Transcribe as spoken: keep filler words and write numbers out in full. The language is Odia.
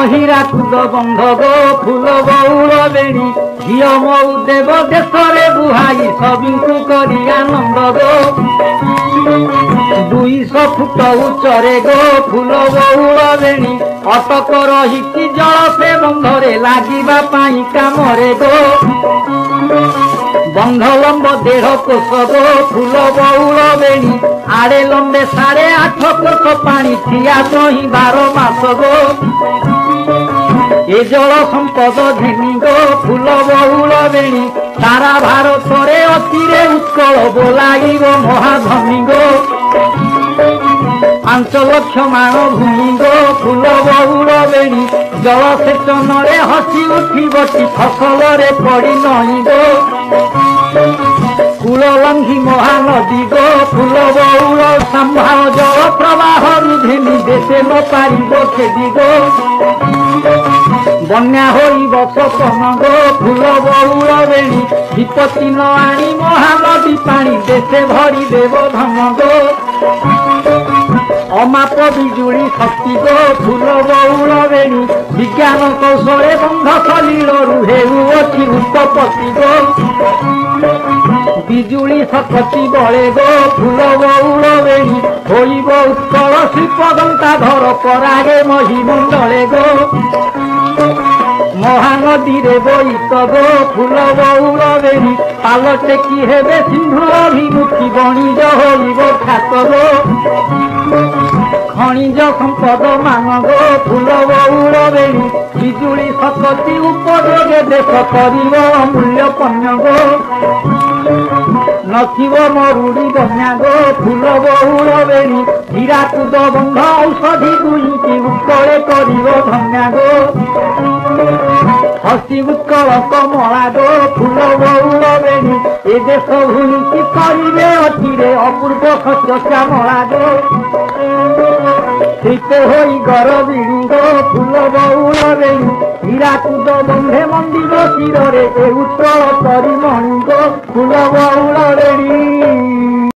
ହୀରାକୁଦ ବନ୍ଧ ଗୋ ଫୁଲ ବଉଳ ବେଣୀ ଝିଅ ମଉ ଦେବ ଦେଶରେ ବୁହାଇ ସବିଙ୍କୁ କରି ଆନନ୍ଦ ଗୋ ଦୁଇଶହ ଫୁଟ ଉଚ୍ଚରେ ଗୋ ଫୁଲ ବଉଳ ବେଣୀ ଅଟକ ରହିଛି ଜଳ ସେ ବନ୍ଧରେ ଲାଗିବା ପାଇଁ କାମରେ ଗୋ ବନ୍ଧ ଲମ୍ବ ଦେଢ଼ କୋଶ ଗୋ ଫୁଲ ବଉଳ ବେଣୀ ଆଡ଼େ ଲମ୍ବେ ସାଢ଼େ ଆଠ କୋଶ ପାଣି ଠିଆ ସହି ବାର ମାସ ଗୋ ଏ ଜଳ ସମ୍ପଦ ଘେନି ଗୋ ଫୁଲ ବଉଳ ବେଣୀ ସାରା ଭାରତରେ ଅତିରେ ଉତ୍କଳ ବୋଲାଇବ ମହାଧନୀ ଗୋ ପାଞ୍ଚ ଲକ୍ଷ ମାଣ ଭୂମି ଗୋ ଫୁଲ ବଉଳ ବେଣୀ ଜଳସେଚନରେ ହସି ଉଠିବଟି ଫସଲରେ ପଡ଼ି ନଇଁ ଗୋ କୂଳ ଲଙ୍ଘି ମହାନଦୀ ଗୋ ଫୁଲ ବଉଳ ସମ୍ଭାଳ ଜଳ ପ୍ରବାହରୁ ଘେନି ଦେଶେ ନ ପାରିବ ଖେଦି ଗୋ ବନ୍ୟା ହୋଇବ ସପନ ଗୋ ଫୁଲ ବଉଳ ବେଣୀ ବିପତ୍ତି ନ ଆଣି ମହାନଦୀ ପାଣି ଦେଶେ ଭରି ଦେବ ଧନ ଗୋ ଅମାପ ବିଜୁଳି ଶକ୍ତି ଗୋ ଫୁଲ ବଉଳ ବେଣୀ ବିଜ୍ଞାନ କୌଶଳେ ବନ୍ଧ ସଲିଳରୁ ହେଉଅଛି ଉତ୍ପତ୍ତି ଗୋ ବିଜୁଳି ଶକ୍ତି ବଳେ ଗୋ ଫୁଲ ବଉଳ ବେଣୀ ହୋଇବ ଉତ୍କଳ ଶିଳ୍ପ ଗନ୍ତାଧର ପରାଗେ ମହିମଣ୍ଡଳେ ଗୋ ମହାନଦୀରେ ବୋଇତ ଗୋ ଫୁଲ ବଉଳ ବେଣୀ ପାଲ ଟେକି ହେବେ ସିନ୍ଧୁ ଅଭିମୁଖୀ ବଣିଜ ହୋଇବ ଖ୍ୟାତ ଗୋ ଖଣିଜ ସମ୍ପଦ ମାନ ଗୋ ଫୁଲ ବଉଳ ବେଣୀ ବିଜୁଳି ଶକ୍ତି ଉପଯୋଗେ ଦେଶ କରିବ ଅମୂଲ୍ୟ ପଣ୍ୟ ଗୋ ନଥିବ ମରୁଡ଼ି ବନ୍ୟା ଗୋ ଫୁଲ ବଉଳ ବେଣୀ ହୀରାକୁଦ ବନ୍ଧ ଔଷଧି ଦୁଇଟି ଉତ୍କଳେ କରିବ ଧନ୍ୟା ଗୋ ହସି ଉତ୍କଳ କମଳା ଗୋ ଫୁଲ ବଉଳ ବେଣୀ ଏ ଦେଶ ଭୂଇଁକି କରିବେ ଅତିରେ ଅପୂର୍ବ ଶସ୍ୟ ଶ୍ୟାମଳା ଗୋ ଶୀତେ ହୋଇ ଗର ବିଣୀ ଗୋ ଫୁଲ ବଉଳ ବେଣୀ ହୀରାକୁଦ ବନ୍ଧେ ମନ୍ଦିର ତୀରରେ ଏ ଉତ୍କଳ କରି ମଣି ଗୋ ଫୁଲ ବଉଳ ବେଣୀ।